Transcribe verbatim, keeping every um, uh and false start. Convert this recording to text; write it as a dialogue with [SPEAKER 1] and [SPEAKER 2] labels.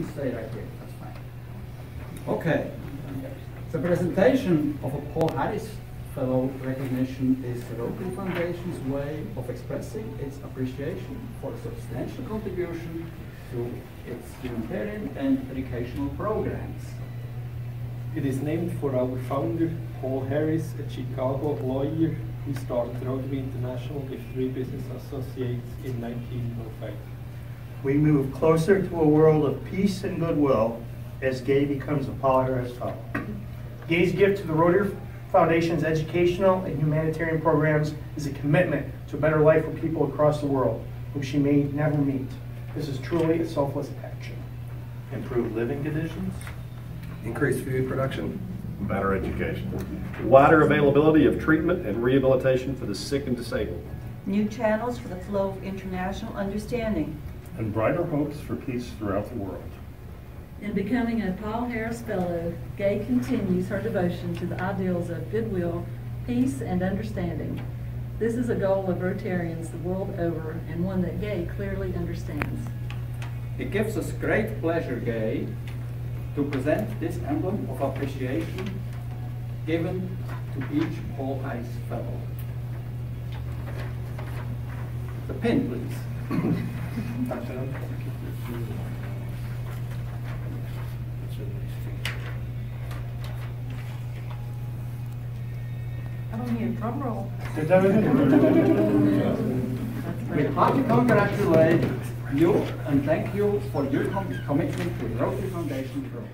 [SPEAKER 1] stay right here, that's fine. Okay. The presentation of a Paul Harris Fellow recognition is the Rotary Foundation's way of expressing its appreciation for a substantial contribution to its humanitarian and educational programs.
[SPEAKER 2] It is named for our founder, Paul Harris, a Chicago lawyer who started Rotary International with three business associates in nineteen oh five.
[SPEAKER 3] We move closer to a world of peace and goodwill as Gay becomes a Paul Harris Fellow.
[SPEAKER 4] Gay's gift to the Rotary Foundation's educational and humanitarian programs is a commitment to a better life for people across the world whom she may never meet. This is truly a selfless action.
[SPEAKER 5] Improve living conditions,
[SPEAKER 6] Increased food production,
[SPEAKER 7] better education, wider availability of treatment and rehabilitation for the sick and disabled,
[SPEAKER 8] new channels for the flow of international understanding,
[SPEAKER 9] and brighter hopes for peace throughout the world.
[SPEAKER 10] In becoming a Paul Harris Fellow, Gay continues her devotion to the ideals of goodwill, peace, and understanding. This is a goal of Rotarians the world over, and one that Gay clearly understands.
[SPEAKER 1] It gives us great pleasure, Gay, to present this emblem of appreciation given to each Paul Harris Fellow. The pin, please.
[SPEAKER 8] I don't need a drum roll.
[SPEAKER 1] We'd like to congratulate you and thank you for your com commitment to the Rotary Foundation program.